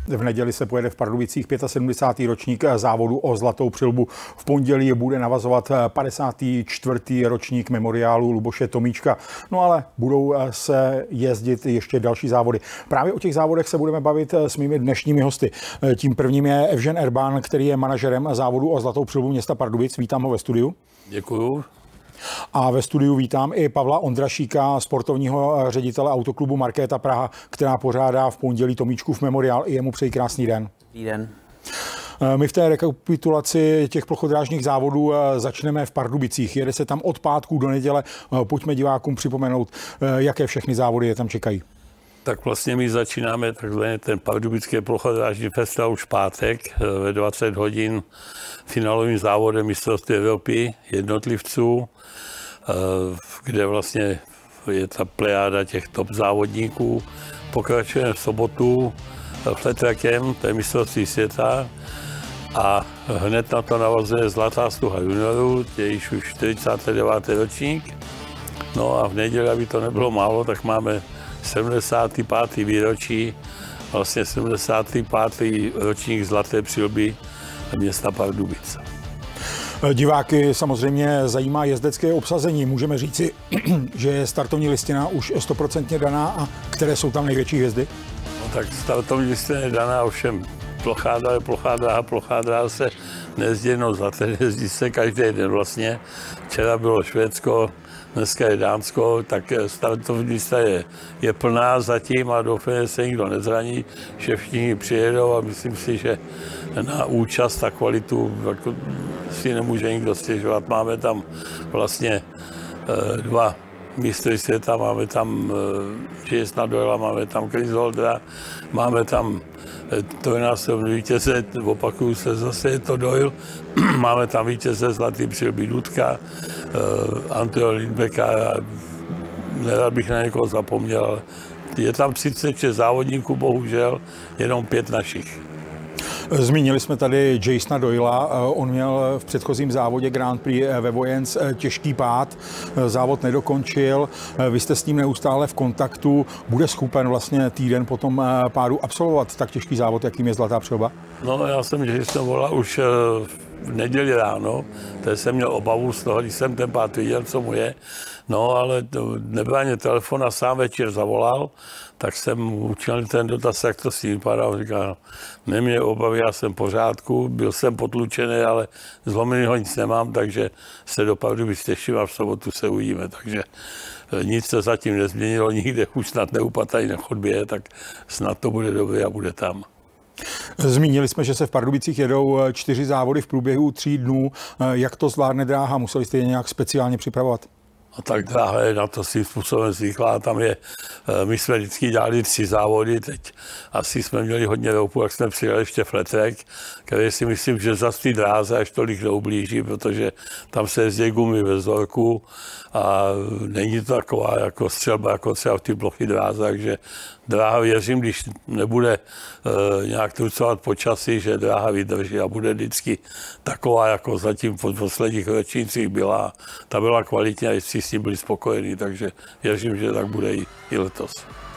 V neděli se pojede v Pardubicích 75. ročník závodu o Zlatou přilbu. V pondělí bude navazovat 54. ročník memoriálu Luboše Tomíčka. No ale budou se jezdit ještě další závody. Právě o těch závodech se budeme bavit s mými dnešními hosty. Tím prvním je Evžen Erban, který je manažerem závodu o Zlatou přilbu města Pardubic. Vítám ho ve studiu. Děkuju. A ve studiu vítám i Pavla Ondrašíka, sportovního ředitele Autoklubu Markéta Praha, která pořádá v pondělí Tomíčkův memoriál. I jemu přeji krásný den. Dobrý den. My v té rekapitulaci těch plochodrážních závodů začneme v Pardubicích. Jede se tam od pátku do neděle. Pojďme divákům připomenout, jaké všechny závody je tam čekají. Tak vlastně my začínáme takzvaně ten pardubický plochodrážní festival už v pátek ve 20 hodin finálovým závodem mistrovství Evropy jednotlivců, kde vlastně je ta plejáda těch top závodníků. Pokračujeme v sobotu fletrakem, to je mistrovství světa, a hned na to navazuje Zlatá stuha juniorů, je již už 49. ročník. No a v neděli, aby to nebylo málo, tak máme 75. výročí, vlastně 75. ročník Zlaté přilby města Pardubice. Diváky samozřejmě zajímá jezdecké obsazení. Můžeme říci, že je startovní listina už 100% daná, a které jsou tam největší hvězdy? No tak startovní listina je daná, ovšem plochá dráha se nejezdí jenom zlaté, jezdí se každý den vlastně. Včera bylo Švédsko, dneska je Dánsko, tak startovní lista je plná zatím a doufám, že se nikdo nezraní, že všichni přijedou a myslím si, že na účast a kvalitu jako si nemůže nikdo stěžovat. Máme tam vlastně dva mistry světa, máme tam Jasona Doylea, máme tam Chris Holdera, máme tam trojnásobný vítěze, opakuju se, zase je to Doyle, máme tam vítěze Zlaté přilby Dudka, Antonio Lindbecka, nerad bych na někoho zapomněl, ale je tam 36 závodníků, bohužel, jenom 5 našich. Zmínili jsme tady Jasona Doylea, on měl v předchozím závodě Grand Prix ve Vojens těžký pád, závod nedokončil, vy jste s ním neustále v kontaktu, bude schopen vlastně týden po tom pádu absolvovat tak těžký závod, jakým je Zlatá přilba? No, já jsem Jasona volal už v neděli ráno, takže jsem měl obavu z toho, když jsem ten pád viděl, co mu je, no ale nebral mě telefon a sám večer zavolal, tak jsem učinil ten dotaz, jak to s ním vypadá. Říkal, neměl obavy, já jsem v pořádku, byl jsem potlučený, ale zlomenýho nic nemám, takže se do Pardubic těším a v sobotu se uvidíme. Takže nic se zatím nezměnilo, nikde už snad neupatají na chodbě, tak snad to bude dobré a bude tam. Zmínili jsme, že se v Pardubicích jedou 4 závody v průběhu 3 dnů. Jak to zvládne dráha? Museli jste je nějak speciálně připravovat? A tak dráha je na to svým způsobem zvyklá. Tam je, my jsme vždycky dělali 3 závody, teď asi jsme měli hodně roupu, jak jsme přijeli ještě fletrek, který si myslím, že za té dráze až tolik neublíží, protože tam se jezdí gumy ve vzorku a není to taková jako střelba, jako třeba v té plochy dráze, takže dráha, věřím, když nebude nějak trucovat počasí, že dráha vydrží a bude vždycky taková, jako zatím v posledních ročnících byla. Ta byla kvalitní a jestli s ní byli spokojení, takže věřím, že tak bude i letos.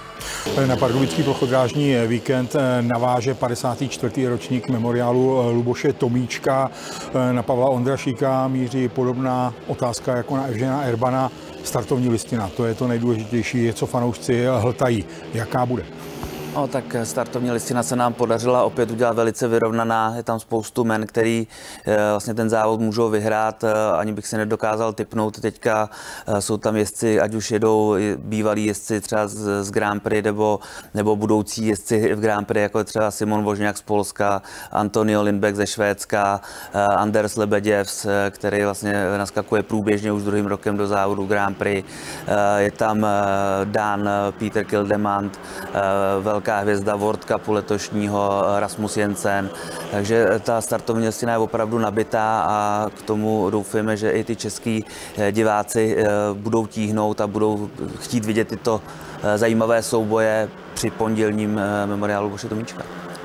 Na pardubický plochodrážní víkend naváže 54. ročník memoriálu Luboše Tomíčka. Na Pavla Ondrašíka míří podobná otázka jako na Evžena Erbana. Startovní listina, to je to nejdůležitější, co fanoušci hltají. Jaká bude? No, tak startovní listina se nám podařila opět udělat velice vyrovnaná. Je tam spoustu men, který vlastně ten závod můžou vyhrát, ani bych se nedokázal tipnout. Teďka jsou tam jezdci, ať už jedou bývalí jezdci třeba z Grand Prix nebo budoucí jezdci v Grand Prix, jako třeba Simon Vožňák z Polska, Antonio Lindbeck ze Švédska, Anders Lebeděvs, který vlastně naskakuje průběžně už 2. rokem do závodu Grand Prix. Je tam Dan Peter Kildemand, velká hvězda World Cupu letošního Rasmus Jensen, takže ta startovní listina je opravdu nabitá a k tomu doufáme, že i ty český diváci budou tíhnout a budou chtít vidět tyto zajímavé souboje při pondělním memoriálu Luboše Tomíčka.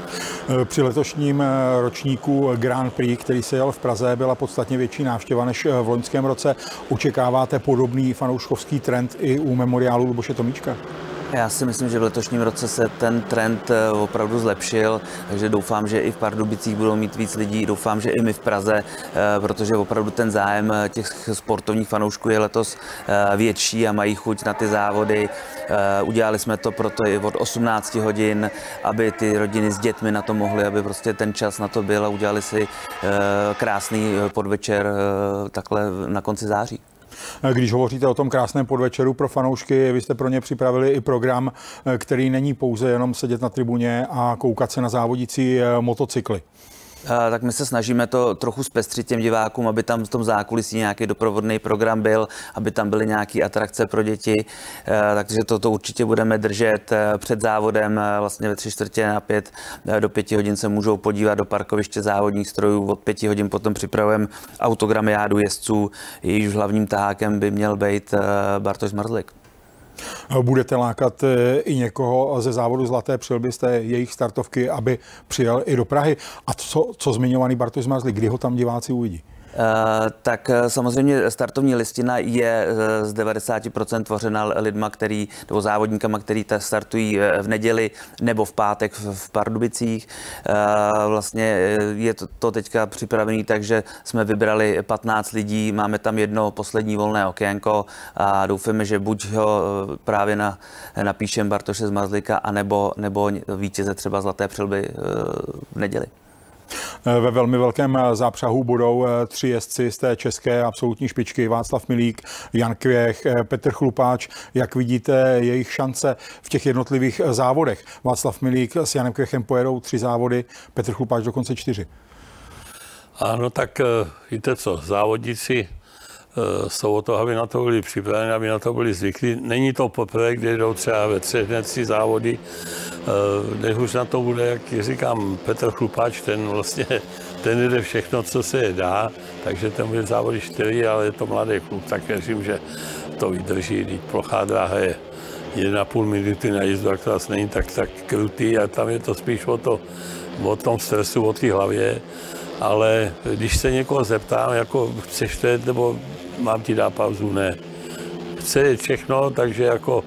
Při letošním ročníku Grand Prix, který se jel v Praze, byla podstatně větší návštěva než v loňském roce. Očekáváte podobný fanouškovský trend i u memoriálu Luboše Tomíčka? Já si myslím, že v letošním roce se ten trend opravdu zlepšil, takže doufám, že i v Pardubicích budou mít víc lidí, doufám, že i my v Praze, protože opravdu ten zájem těch sportovních fanoušků je letos větší a mají chuť na ty závody. Udělali jsme to proto i od 18 hodin, aby ty rodiny s dětmi na to mohly, aby prostě ten čas na to byl a udělali si krásný podvečer takhle na konci září. Když hovoříte o tom krásném podvečeru pro fanoušky, vy jste pro ně připravili i program, který není pouze jenom sedět na tribuně a koukat se na závodící motocykly. Tak my se snažíme to trochu zpestřit těm divákům, aby tam v tom zákulisí nějaký doprovodný program byl, aby tam byly nějaké atrakce pro děti, takže to určitě budeme držet před závodem, vlastně ve 3/4 do 5 hodin se můžou podívat do parkoviště závodních strojů, od 5 hodin potom připravujeme autogramiádu jezdců, jejíž hlavním tahákem by měl být Bartoš Zmarzlik. Budete lákat i někoho ze závodu Zlaté přilby z té jejich startovky, aby přijel i do Prahy? A co zmiňovaný Bartoš Zmarzlik, kdy ho tam diváci uvidí? Tak samozřejmě startovní listina je z 90% tvořena lidma, nebo závodníkama, který startují v neděli nebo v pátek v Pardubicích. Vlastně je to teďka připravený, takže jsme vybrali 15 lidí, máme tam jedno poslední volné okénko a doufáme, že buď ho právě napíšem Bartoše Zmarzlika, anebo vítěze třeba Zlaté přilby v neděli. Ve velmi velkém zápřahu budou 3 jezdci z té české absolutní špičky: Václav Milík, Jan Kvěch, Petr Chlupáč. Jak vidíte jejich šance v těch jednotlivých závodech? Václav Milík s Janem Kvěchem pojedou 3 závody, Petr Chlupáč dokonce 4. Ano, tak víte co, závodníci jsou o to, aby na to byli připraveni, aby na to byli zvyklí. Není to poprvé, kdy jdou třeba ve 3 závody. Než už na to bude, jak říkám, Petr Chlupáč, ten jde všechno, co se dá, takže ten bude závody 4, ale je to mladý kluk, tak věřím, že to vydrží. Plochá dráha je 1,5 minuty na jízdu, jak to asi není tak krutý a tam je to spíš o tom stresu, o té hlavě. Ale když se někoho zeptám, jako chceš to jet, nebo mám ti dát pauzu, ne. Chce jet všechno, takže jako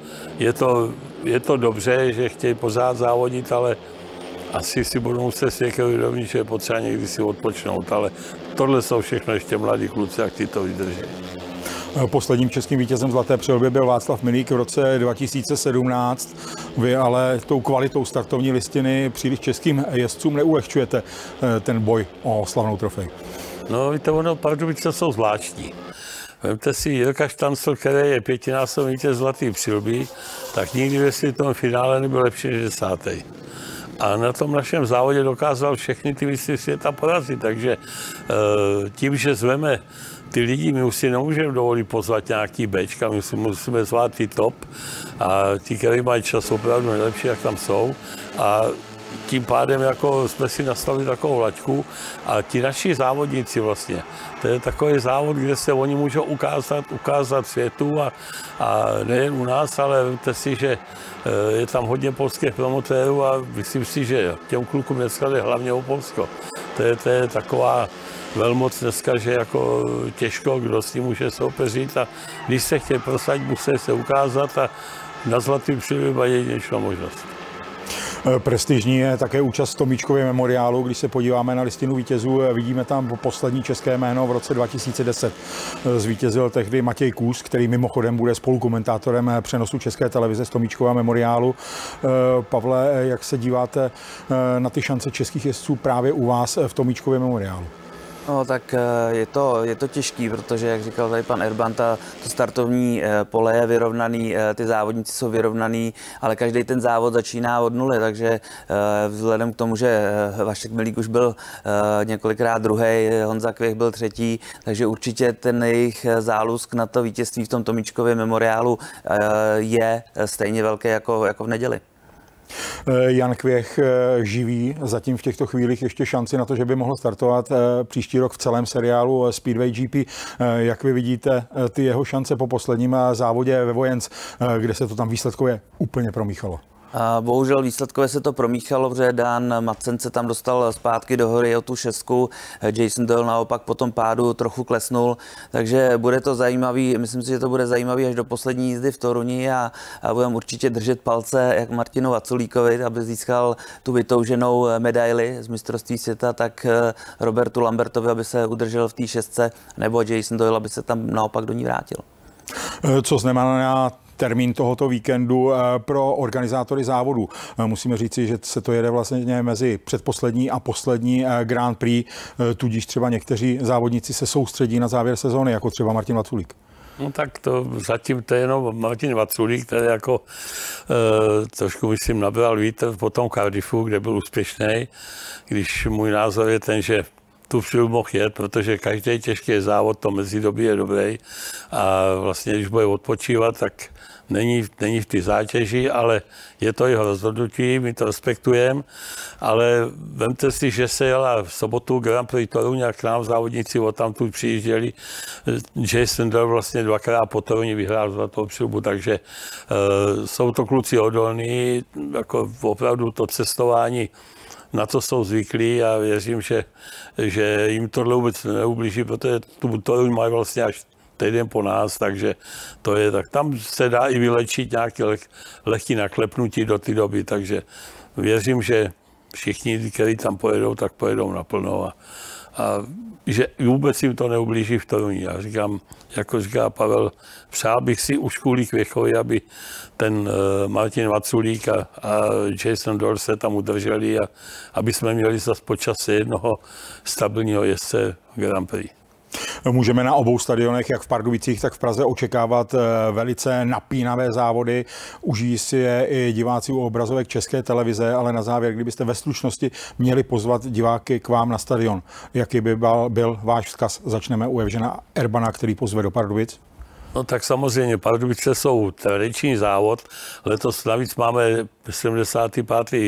je to dobře, že chtějí pořád závodit, ale asi si budou muset světě uvědomit, že je potřeba někdy si odpočnout, ale tohle jsou všechno ještě mladí kluci, jak ti to vydrží. Posledním českým vítězem Zlaté přilby byl Václav Milík v roce 2017. Vy ale tou kvalitou startovní listiny příliš českým jezdcům neulehčujete ten boj o slavnou trofej. No víte, Pardubice jsou zvláštní. Vemte si Jirka Štancl, který je 5násobný vítěz Zlaté přilby, tak nikdy ve světovém finále nebyl lepší než 10. A na tom našem závodě dokázal všechny ty mistry světa porazit, takže tím, že zveme ty lidi, my už si nemůžeme dovolit pozvat nějaký bečka, my si musíme zvát ty top a ti, kteří mají čas opravdu nejlepší, jak tam jsou. A tím pádem jako jsme si nastavili takovou laťku a ti naši závodníci vlastně, to je takový závod, kde se oni můžou ukázat světu a nejen u nás, ale víte si, že je tam hodně polských promotérů a myslím si, že těm klukům dneska jde hlavně o Polsko. To je taková velmoc dneska, že jako těžko, kdo s tím může soupeřit a když se chtějí prosadit, musí se ukázat a na Zlatém přilbě mají jedinečnou možnost. Prestižní je také účast v Tomíčkově memoriálu. Když se podíváme na listinu vítězů, vidíme tam poslední české jméno v roce 2010. Zvítězil tehdy Matěj Kůz, který mimochodem bude spolukomentátorem přenosu České televize z Tomíčkova memoriálu. Pavle, jak se díváte na ty šance českých jezdců právě u vás v Tomíčkově memoriálu? No, tak je to těžký, protože, jak říkal tady pan Erban, to startovní pole je vyrovnaný, ty závodníci jsou vyrovnaný, ale každý ten závod začíná od nuly, takže vzhledem k tomu, že Vašek Milík už byl několikrát druhý, Honza Kvěch byl 3., takže určitě ten jejich zálusk na to vítězství v tom Tomíčkově memoriálu je stejně velký jako v neděli. Jan Kvěch živí zatím v těchto chvílích ještě šanci na to, že by mohl startovat příští rok v celém seriálu Speedway GP. Jak vy vidíte ty jeho šance po posledním závodě ve Vojens, kde se to tam výsledkově úplně promíchalo? Bohužel výsledkově se to promíchalo, protože Dan Madsen se tam dostal zpátky do hory o tu šestku, Jason Doyle naopak po tom pádu trochu klesnul, takže bude to zajímavý, myslím si, že to bude zajímavý až do poslední jízdy v Toruni a budeme určitě držet palce jak Martinu Vaculíkovi, aby získal tu vytouženou medaili z mistrovství světa, tak Robertu Lambertovi, aby se udržel v té šestce, nebo Jason Doyle, aby se tam naopak do ní vrátil. Co znamená termín tohoto víkendu pro organizátory závodu? Musíme říci, že se to jede vlastně mezi předposlední a poslední Grand Prix, tudíž třeba někteří závodníci se soustředí na závěr sezóny, jako třeba Martin Vaculík. No tak to zatím to je jenom Martin Vaculík, který jako trošku myslím nabral vítr po tom Cardiffu, kde byl úspěšný, když můj názor je ten, že tu přilbu mohl jet, protože každý těžký závod to mezidobí je dobrý a vlastně, když bude odpočívat, tak není v té zátěži, ale je to jeho rozhodnutí, my to respektujeme, ale vemte si, že se jela v sobotu Grand Prix Toruň a k nám závodníci odtamtud přijížděli. Jason Doyle vlastně dvakrát po Toruně vyhrál zlatou přilbu, takže jsou to kluci odolní, jako opravdu to cestování na to jsou zvyklí a věřím, že jim tohle vůbec neublíží, protože tu Toruň mají vlastně až týden po nás, takže to je tak. Tam se dá i vylečit nějaké lehké naklepnutí do té doby, takže věřím, že všichni, kteří tam pojedou, tak pojedou naplno a že vůbec jim to neublíží v Toruni. Já říkám, jako říká Pavel, přál bych si už kvůli Kvěchovi, aby ten Martin Vaculík a Jason Doyle se tam udrželi a aby jsme měli zase po čase jednoho stabilního jezdce Grand Prix. Můžeme na obou stadionech, jak v Pardubicích, tak v Praze, očekávat velice napínavé závody. Užijí si je i diváci u obrazovek České televize, ale na závěr, kdybyste ve stručnosti měli pozvat diváky k vám na stadion, jaký by byl váš vzkaz? Začneme u Evžena Erbana, který pozve do Pardubic. No tak samozřejmě, Pardubice jsou tradiční závod. Letos navíc máme 75.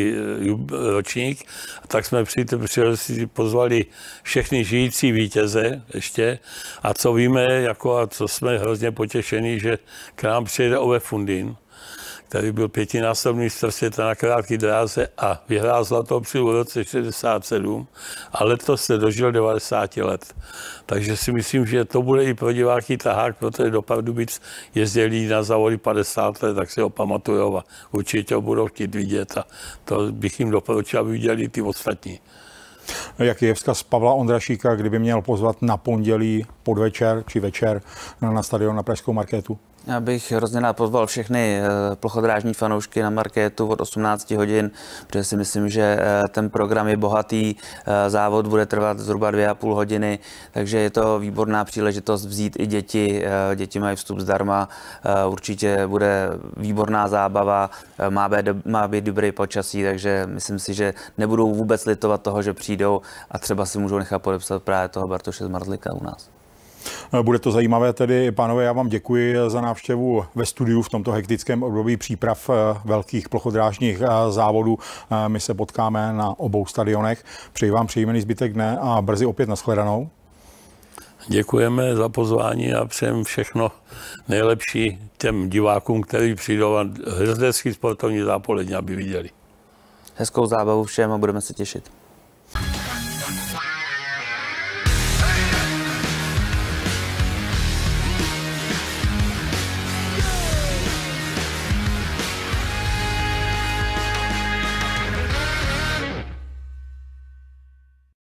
ročník, tak jsme při té příležitosti pozvali všechny žijící vítěze ještě. A co víme, jako a co jsme hrozně potěšení, že k nám přijede Ove Fundin, který byl 5násobný mistr světa na krátké dráze a vyhrál zlatou přilbu v roce 67 a letos se dožil 90 let. Takže si myslím, že to bude i pro diváky tahák, protože do Pardubic jezdili na závody 50 let, tak si ho pamatujou a určitě ho budou chtít vidět a to bych jim doporučil, aby viděli ty ostatní. Jaký je vzkaz Pavla Ondrašíka, kdyby měl pozvat na pondělí podvečer či večer na stadion na Pražskou Markétu? Já bych hrozně rád pozval všechny plochodrážní fanoušky na Markétu od 18 hodin, protože si myslím, že ten program je bohatý, závod bude trvat zhruba 2,5 hodiny, takže je to výborná příležitost vzít i děti. Děti mají vstup zdarma, určitě bude výborná zábava, má být dobrý počasí, takže myslím si, že nebudou vůbec litovat toho, že přijdou a třeba si můžou nechat podepsat právě toho Bartoše Zmarzlíka u nás. Bude to zajímavé tedy, pánové, já vám děkuji za návštěvu ve studiu v tomto hektickém období příprav velkých plochodrážních závodů. My se potkáme na obou stadionech. Přeji vám příjemný zbytek dne a brzy opět nashledanou. Děkujeme za pozvání a přejeme všechno nejlepší těm divákům, kteří přijdou a hvězdecký sportovní zápolední, aby viděli. Hezkou zábavu všem a budeme se těšit.